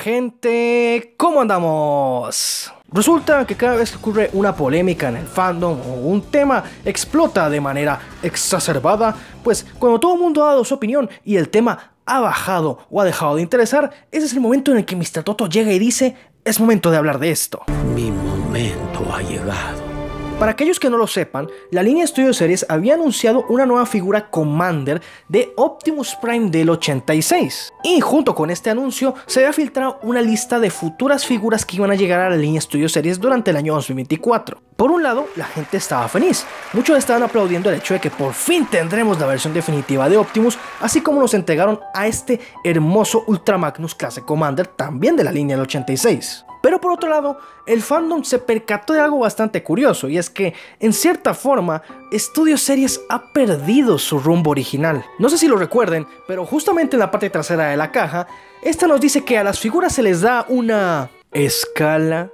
gente, ¿cómo andamos? Resulta que cada vez que ocurre una polémica en el fandom o un tema explota de manera exacerbada, pues cuando todo el mundo ha dado su opinión y el tema ha bajado o ha dejado de interesar, ese es el momento en el que Mr. Toto llega y dice: es momento de hablar de esto. Mi momento ha llegado. Para aquellos que no lo sepan, la línea Studio Series había anunciado una nueva figura Commander de Optimus Prime del 86. Y junto con este anuncio se había filtrado una lista de futuras figuras que iban a llegar a la línea Studio Series durante el año 2024. Por un lado, la gente estaba feliz. Muchos estaban aplaudiendo el hecho de que por fin tendremos la versión definitiva de Optimus, así como nos entregaron a este hermoso Ultra Magnus clase Commander, también de la línea del 86. Pero por otro lado, el fandom se percató de algo bastante curioso, y es que, en cierta forma, Studio Series ha perdido su rumbo original. No sé si lo recuerden, pero justamente en la parte trasera de la caja, esta nos dice que a las figuras se les da una escala,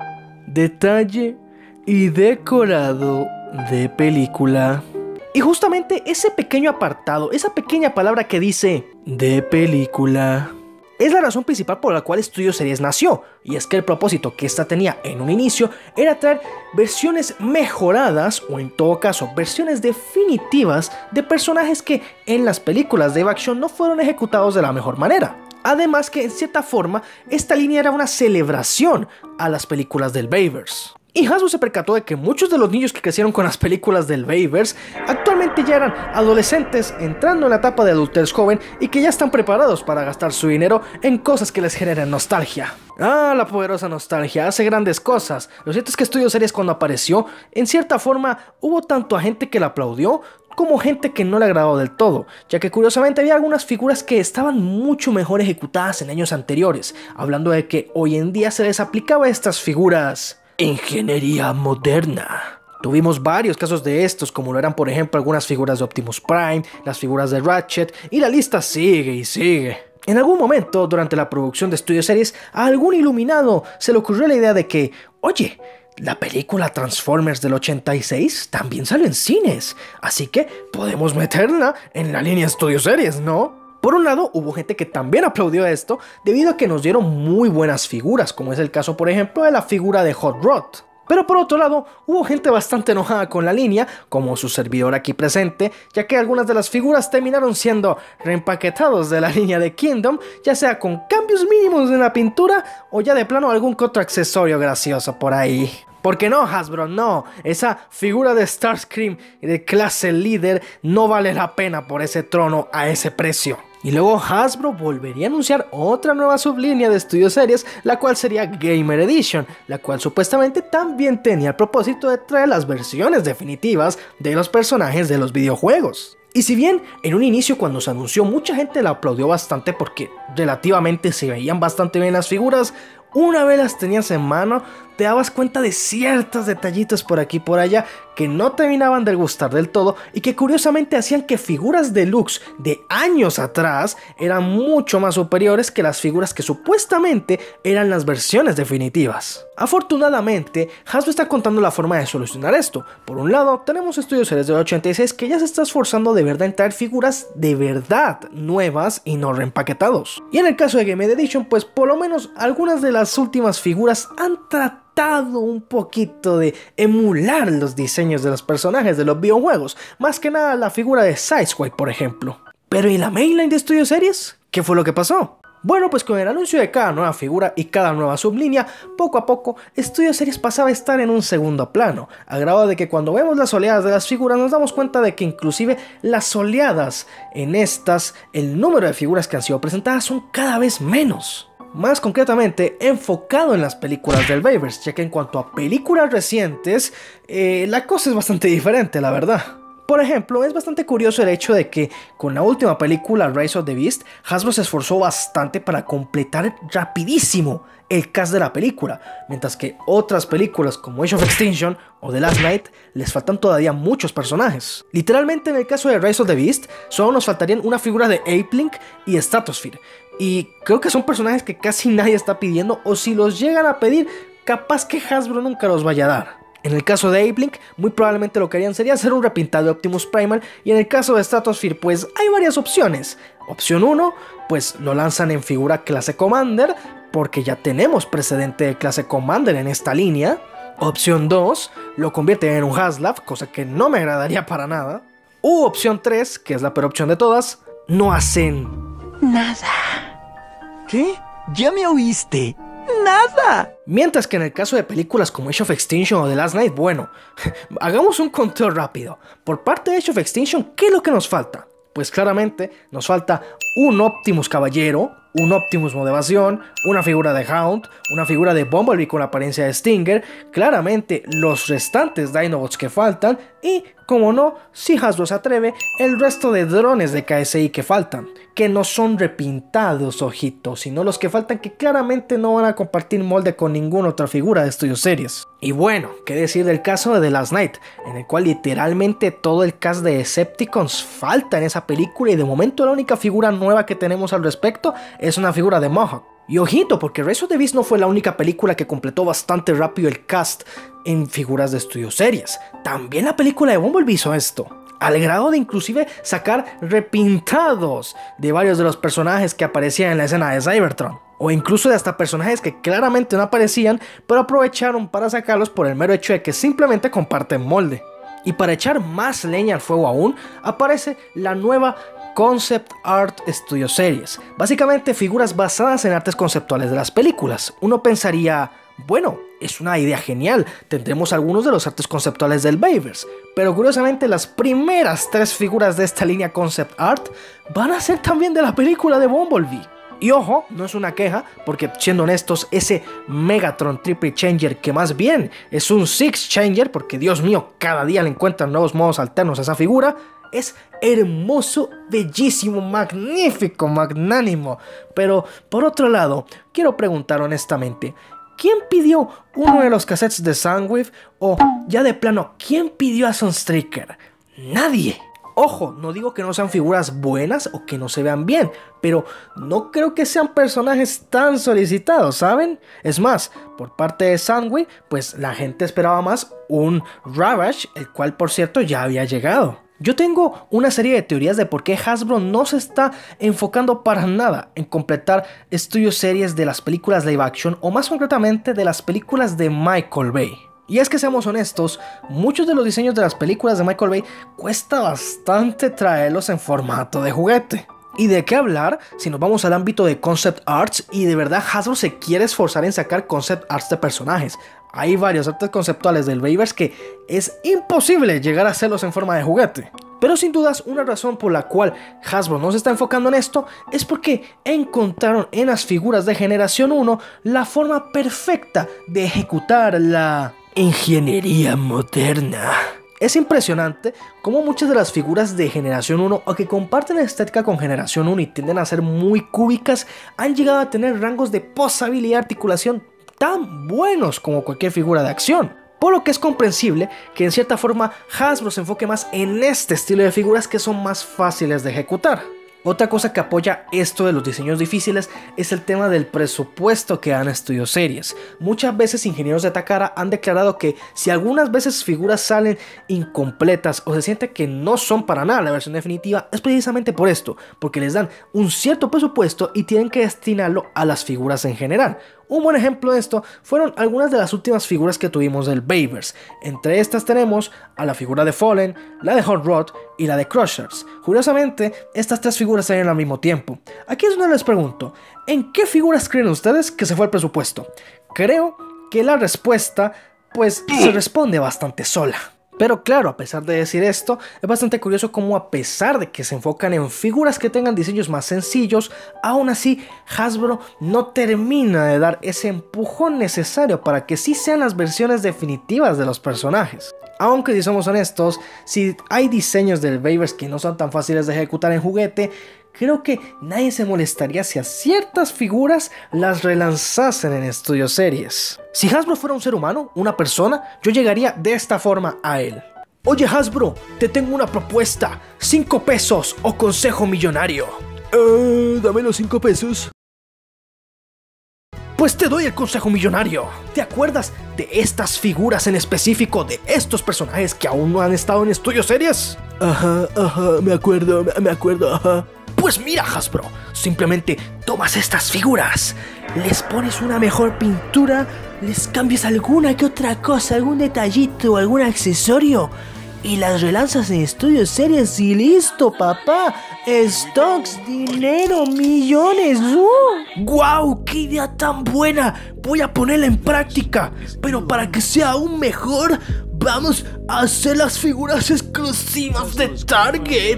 detalle y decorado de película. Y justamente ese pequeño apartado, esa pequeña palabra que dice de película, es la razón principal por la cual Studio Series nació, y es que el propósito que esta tenía en un inicio era traer versiones mejoradas, o en todo caso versiones definitivas de personajes que en las películas de live action no fueron ejecutados de la mejor manera. Además que en cierta forma esta línea era una celebración a las películas del Bayverse. Y Hasbro se percató de que muchos de los niños que crecieron con las películas del Bayverse actualmente ya eran adolescentes entrando en la etapa de adultez joven y que ya están preparados para gastar su dinero en cosas que les generen nostalgia. Ah, la poderosa nostalgia hace grandes cosas. Lo cierto es que Studio Series, cuando apareció, en cierta forma hubo tanto a gente que la aplaudió como gente que no le agradó del todo, ya que curiosamente había algunas figuras que estaban mucho mejor ejecutadas en años anteriores, hablando de que hoy en día se les aplicaba a estas figuras ingeniería moderna. Tuvimos varios casos de estos, como lo eran por ejemplo algunas figuras de Optimus Prime, las figuras de Ratchet, y la lista sigue y sigue. En algún momento durante la producción de Studio Series, a algún iluminado se le ocurrió la idea de que, oye, la película Transformers del 86 también salió en cines, así que podemos meterla en la línea Studio Series, ¿no? Por un lado, hubo gente que también aplaudió esto debido a que nos dieron muy buenas figuras, como es el caso por ejemplo de la figura de Hot Rod. Pero por otro lado, hubo gente bastante enojada con la línea, como su servidor aquí presente, ya que algunas de las figuras terminaron siendo reempaquetados de la línea de Kingdom, ya sea con cambios mínimos en la pintura o ya de plano algún que otro accesorio gracioso por ahí. Porque no, Hasbro, no, esa figura de Starscream de clase líder no vale la pena por ese trono a ese precio. Y luego Hasbro volvería a anunciar otra nueva sublínea de Studio Series, la cual sería Gamer Edition, la cual supuestamente también tenía el propósito de traer las versiones definitivas de los personajes de los videojuegos. Y si bien en un inicio cuando se anunció mucha gente la aplaudió bastante porque relativamente se veían bastante bien las figuras, una vez las tenías en mano te dabas cuenta de ciertos detallitos por aquí y por allá que no terminaban de gustar del todo y que curiosamente hacían que figuras deluxe de años atrás eran mucho más superiores que las figuras que supuestamente eran las versiones definitivas. Afortunadamente, Hasbro está contando la forma de solucionar esto. Por un lado, tenemos Studio Series del 86 que ya se está esforzando de verdad en traer figuras de verdad nuevas y no reempaquetados. Y en el caso de Game Edition, pues por lo menos algunas de las últimas figuras han tratado un poquito de emular los diseños de los personajes de los videojuegos, más que nada la figura de Sideswipe por ejemplo. Pero ¿y la mainline de Studio Series? ¿Qué fue lo que pasó? Bueno, pues con el anuncio de cada nueva figura y cada nueva sublínea, poco a poco Studio Series pasaba a estar en un segundo plano, a grado de que cuando vemos las oleadas de las figuras nos damos cuenta de que inclusive las oleadas en estas, el número de figuras que han sido presentadas son cada vez menos. Más concretamente enfocado en las películas del Bayverse, ya que en cuanto a películas recientes, la cosa es bastante diferente, la verdad. Por ejemplo, es bastante curioso el hecho de que con la última película Rise of the Beast, Hasbro se esforzó bastante para completar rapidísimo el cast de la película, mientras que otras películas como Age of Extinction o The Last Knight les faltan todavía muchos personajes. Literalmente en el caso de Rise of the Beast, solo nos faltarían una figura de Ape-Link y Stratosphere, y creo que son personajes que casi nadie está pidiendo, o si los llegan a pedir, capaz que Hasbro nunca los vaya a dar. En el caso de Ape-Link, muy probablemente lo que harían sería hacer un repintado de Optimus Primal, y en el caso de Stratosphere, pues hay varias opciones. Opción 1, pues lo lanzan en figura clase Commander, porque ya tenemos precedente de clase Commander en esta línea. Opción 2, lo convierte en un Haslab, cosa que no me agradaría para nada. U opción 3, que es la peor opción de todas, no hacen nada. ¿Qué? ¿Ya me oíste? ¡Nada! Mientras que en el caso de películas como Age of Extinction o The Last Night, bueno, hagamos un conteo rápido. Por parte de Age of Extinction, ¿qué es lo que nos falta? Pues claramente nos falta un Optimus Caballero, un Optimus Modevación, una figura de Hound, una figura de Bumblebee con la apariencia de Stinger, claramente los restantes Dinobots que faltan y, como no, si Hasbro se atreve, el resto de drones de KSI que faltan, que no son repintados, ojitos, sino los que faltan que claramente no van a compartir molde con ninguna otra figura de Studio Series. Y bueno, qué decir del caso de The Last Night, en el cual literalmente todo el cast de Decepticons falta en esa película y de momento la única figura nueva que tenemos al respecto es una figura de Mohawk. Y ojito, porque Rise of the Beast no fue la única película que completó bastante rápido el cast en figuras de Studio Series. También la película de Bumblebee hizo esto, al grado de inclusive sacar repintados de varios de los personajes que aparecían en la escena de Cybertron. O incluso de hasta personajes que claramente no aparecían, pero aprovecharon para sacarlos por el mero hecho de que simplemente comparten molde. Y para echar más leña al fuego aún, aparece la nueva Concept Art Studio Series, básicamente figuras basadas en artes conceptuales de las películas. Uno pensaría, bueno, es una idea genial, tendremos algunos de los artes conceptuales del Bayverse, pero curiosamente las primeras 3 figuras de esta línea Concept Art van a ser también de la película de Bumblebee. Y ojo, no es una queja, porque siendo honestos, ese Megatron Triple Changer, que más bien es un Six Changer, porque Dios mío, cada día le encuentran nuevos modos alternos a esa figura, es hermoso, bellísimo, magnífico, magnánimo. Pero por otro lado, quiero preguntar honestamente, ¿quién pidió uno de los cassettes de Soundwave? O ya de plano, ¿quién pidió a Sunstreaker? Nadie. Ojo, no digo que no sean figuras buenas o que no se vean bien, pero no creo que sean personajes tan solicitados, ¿saben? Es más, por parte de Soundwave, pues la gente esperaba más un Ravage, el cual por cierto ya había llegado. Yo tengo una serie de teorías de por qué Hasbro no se está enfocando para nada en completar Studio Series de las películas live action, o más concretamente de las películas de Michael Bay. Y es que seamos honestos, muchos de los diseños de las películas de Michael Bay cuesta bastante traerlos en formato de juguete. ¿Y de qué hablar si nos vamos al ámbito de concept arts y de verdad Hasbro se quiere esforzar en sacar concept arts de personajes? Hay varios artes conceptuales del Bayverse que es imposible llegar a hacerlos en forma de juguete. Pero sin dudas una razón por la cual Hasbro no se está enfocando en esto es porque encontraron en las figuras de generación 1 la forma perfecta de ejecutar la ingeniería moderna. Es impresionante cómo muchas de las figuras de generación 1, aunque comparten estética con generación 1 y tienden a ser muy cúbicas, han llegado a tener rangos de posabilidad y articulación tan buenos como cualquier figura de acción. Por lo que es comprensible que en cierta forma Hasbro se enfoque más en este estilo de figuras que son más fáciles de ejecutar. Otra cosa que apoya esto de los diseños difíciles es el tema del presupuesto que dan Studio Series. Muchas veces ingenieros de Takara han declarado que si algunas veces figuras salen incompletas o se siente que no son para nada la versión definitiva, es precisamente por esto, porque les dan un cierto presupuesto y tienen que destinarlo a las figuras en general. Un buen ejemplo de esto fueron algunas de las últimas figuras que tuvimos del Bayverse. Entre estas tenemos a la figura de Fallen, la de Hot Rod y la de Crushers. Curiosamente, estas 3 figuras salieron al mismo tiempo. Aquí es donde les pregunto, ¿en qué figuras creen ustedes que se fue el presupuesto? Creo que la respuesta, pues, se responde bastante sola. Pero claro, a pesar de decir esto, es bastante curioso cómo a pesar de que se enfocan en figuras que tengan diseños más sencillos, aún así Hasbro no termina de dar ese empujón necesario para que sí sean las versiones definitivas de los personajes. Aunque si somos honestos, si hay diseños del Bayverse que no son tan fáciles de ejecutar en juguete, creo que nadie se molestaría si a ciertas figuras las relanzasen en Studio Series. Si Hasbro fuera un ser humano, una persona, yo llegaría de esta forma a él. Oye Hasbro, te tengo una propuesta, 5 pesos o consejo millonario. Dame los 5 pesos. Pues te doy el consejo millonario. ¿Te acuerdas de estas figuras en específico, de estos personajes que aún no han estado en Studio Series? Ajá, me acuerdo, ajá. Pues mira, Hasbro, simplemente tomas estas figuras, les pones una mejor pintura, les cambias alguna que otra cosa, algún detallito o algún accesorio y las relanzas en Studio Series y listo, papá. Stocks, dinero, millones. ¡Guau! ¡Qué idea tan buena! Voy a ponerla en práctica. Pero para que sea aún mejor, vamos a hacer las figuras exclusivas de Target.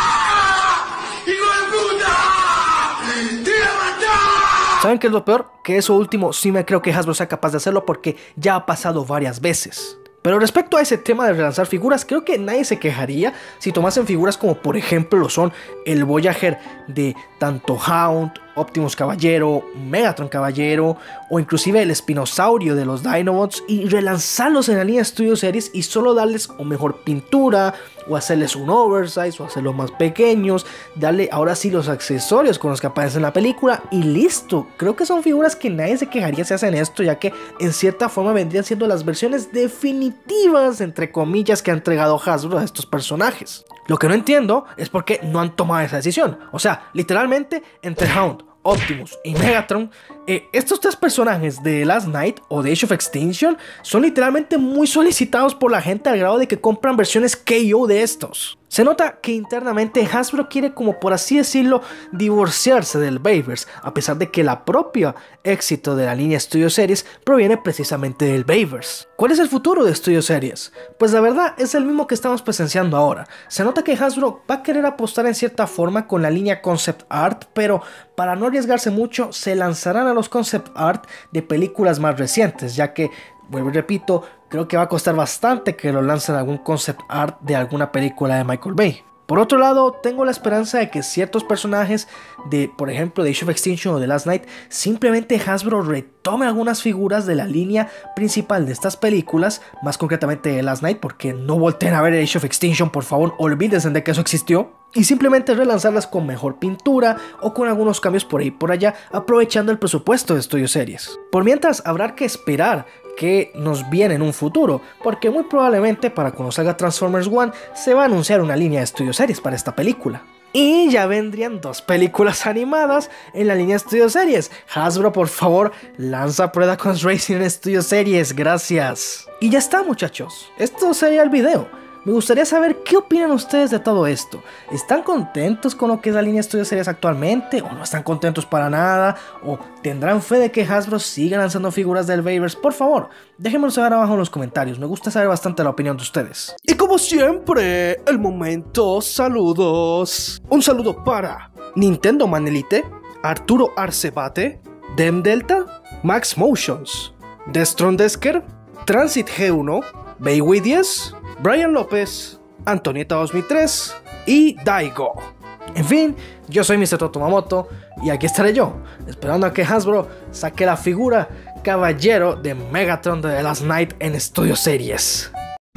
¿Saben qué es lo peor? Que eso último sí me creo que Hasbro sea capaz de hacerlo porque ya ha pasado varias veces. Pero respecto a ese tema de relanzar figuras, creo que nadie se quejaría si tomasen figuras como por ejemplo lo son el Voyager de tanto Hound, Optimus Caballero, Megatron Caballero o inclusive el Espinosaurio de los Dinobots y relanzarlos en la línea Studio Series y solo darles o mejor pintura o hacerles un oversize o hacerlos más pequeños, darle ahora sí los accesorios con los que aparecen en la película y listo. Creo que son figuras que nadie se quejaría si hacen esto, ya que en cierta forma vendrían siendo las versiones definitivas entre comillas que ha entregado Hasbro a estos personajes. Lo que no entiendo es por qué no han tomado esa decisión. O sea, literalmente entre Hound, Optimus y Megatron, estos tres personajes de Last Knight o de Age of Extinction son literalmente muy solicitados por la gente al grado de que compran versiones KO de estos. Se nota que internamente Hasbro quiere, como por así decirlo, divorciarse del Bayverse, a pesar de que la propia éxito de la línea Studio Series proviene precisamente del Bayverse. ¿Cuál es el futuro de Studio Series? Pues la verdad es el mismo que estamos presenciando ahora. Se nota que Hasbro va a querer apostar en cierta forma con la línea Concept Art, pero para no arriesgarse mucho se lanzarán a los Concept Art de películas más recientes, ya que, vuelvo y repito, creo que va a costar bastante que lo lancen algún concept art de alguna película de Michael Bay. Por otro lado, tengo la esperanza de que ciertos personajes de, por ejemplo, de Age of Extinction o de Last Knight, simplemente Hasbro retome algunas figuras de la línea principal de estas películas, más concretamente de Last Knight, porque no volteen a ver Age of Extinction, por favor, olvídense de que eso existió, y simplemente relanzarlas con mejor pintura o con algunos cambios por ahí y por allá, aprovechando el presupuesto de Studio Series. Por mientras, habrá que esperar que nos viene en un futuro, porque muy probablemente para cuando salga Transformers One se va a anunciar una línea de Studio Series para esta película. Y ya vendrían 2 películas animadas en la línea Studio Series. Hasbro, por favor, lanza Predacons Racing en Studio Series, gracias. Y ya está, muchachos, esto sería el video. Me gustaría saber qué opinan ustedes de todo esto. ¿Están contentos con lo que es la línea Studio Series actualmente? ¿O no están contentos para nada? ¿O tendrán fe de que Hasbro siga lanzando figuras del Bayverse? Por favor, déjenmelo saber abajo en los comentarios. Me gusta saber bastante la opinión de ustedes. Y como siempre, el momento saludos. Un saludo para Nintendo Manelite, Arturo Arcebate, Dem Delta, Max Motions, Destron Desker, Transit G1, Bayway 10, Brian López, Antonieta 2003 y Daigo. En fin, yo soy Mr. Totomamoto y aquí estaré yo, esperando a que Hasbro saque la figura caballero de Megatron de The Last Knight en Studio Series.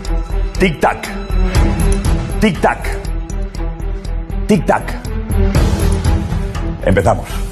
Tic tac, tic tac, tic tac. Empezamos.